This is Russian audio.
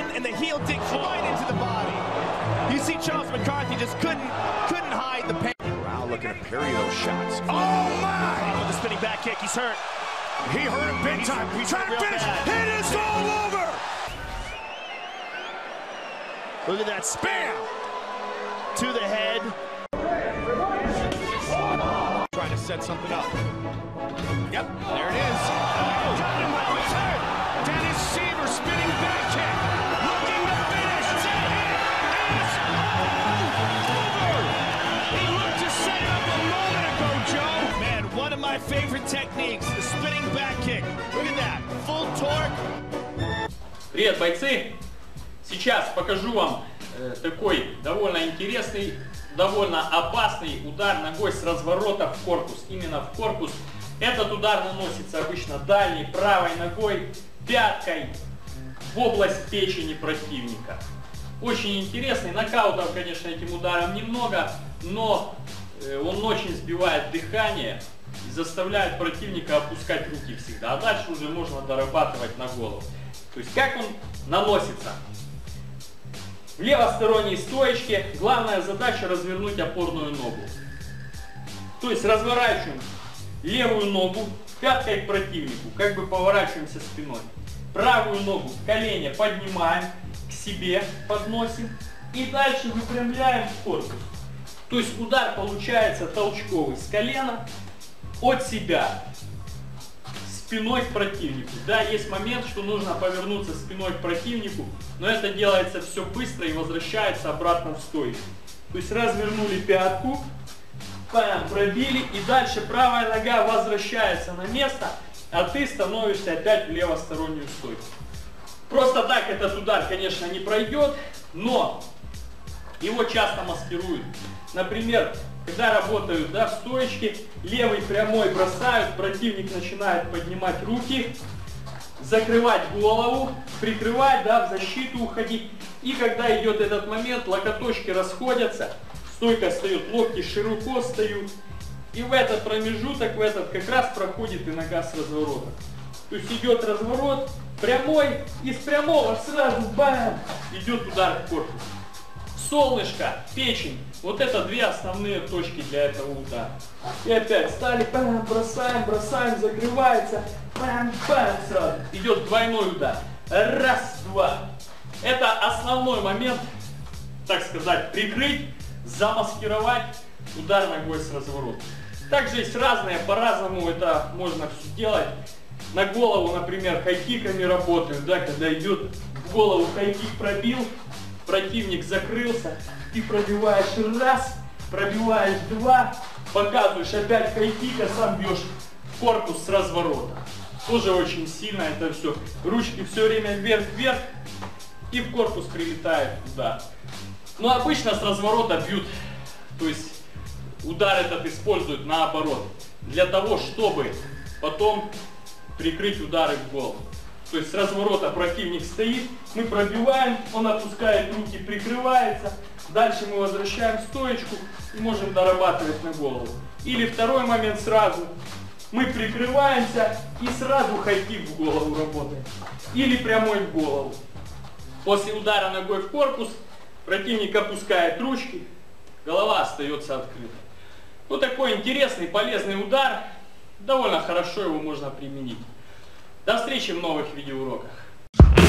and the heel digs right into the body. You see Charles McCarthy just couldn't hide the pain. Rao looking to parry those shots. Oh my! With the spinning back kick, he's hurt. He hurt him big time. He's trying to finish. Bad. It is all over. Look at that spam to the head. Trying to set something up. Yep, there it is. Oh, got him while he's hurt. Dennis Siver spinning back kick. Looking to finish. It is over. He looked to set it up a moment ago, Joe. Man, one of my favorite techniques, the spinning back kick. Look at that, full torque. Привет, бойцы! Сейчас покажу вам такой довольно интересный, довольно опасный удар ногой с разворота в корпус. Именно в корпус. Этот удар наносится обычно дальней правой ногой, пяткой в область печени противника. Очень интересный. Нокаутов, конечно, этим ударом немного, но он очень сбивает дыхание и заставляет противника опускать руки всегда. А дальше уже можно дорабатывать на голову. То есть как он наносится? В левосторонней стоечке главная задача развернуть опорную ногу. То есть разворачиваем левую ногу пяткой к противнику, как бы поворачиваемся спиной. Правую ногу в колени поднимаем к себе, подносим и дальше выпрямляем в корпус. То есть удар получается толчковый с колена от себя, спиной к противнику. Да, есть момент, что нужно повернуться спиной к противнику, но это делается все быстро и возвращается обратно в стойку. То есть развернули пятку, пробили, и дальше правая нога возвращается на место, а ты становишься опять в левостороннюю стойку. Просто так этот удар, конечно, не пройдет, но его часто маскируют. Например, когда работают, да, в стоечке, левый прямой бросают, противник начинает поднимать руки, закрывать голову, прикрывать, да, в защиту уходить. И когда идет этот момент, локоточки расходятся, стойка встает, локти широко встают. И в этот промежуток, в этот как раз проходит и нога с разворота. То есть идет разворот, прямой, и с прямого сразу бам, идет удар в корпус. Солнышко, печень. Вот это две основные точки для этого удара. И опять стали, бам, бросаем, бросаем, закрывается, бам, бам, сразу. Идет двойной удар. Раз, два. Это основной момент, так сказать, прикрыть, замаскировать удар ногой с разворота. Также есть разные, по-разному это можно все делать. На голову, например, хайкиками работают, да, когда идет в голову хайкик пробил, противник закрылся, ты пробиваешь раз, пробиваешь два, показываешь опять хайкика, сам бьешь в корпус с разворота. Тоже очень сильно это все. Ручки все время вверх-вверх, и в корпус прилетает удар. Но обычно с разворота бьют, то есть удар этот используют наоборот, для того, чтобы потом прикрыть удары в голову. То есть с разворота противник стоит, мы пробиваем, он опускает руки, прикрывается, дальше мы возвращаем стоечку и можем дорабатывать на голову. Или второй момент сразу, мы прикрываемся и сразу хайкик в голову работаем. Или прямой в голову. После удара ногой в корпус противник опускает ручки, голова остается открытой. Вот такой интересный, полезный удар, довольно хорошо его можно применить. До встречи в новых видеоуроках.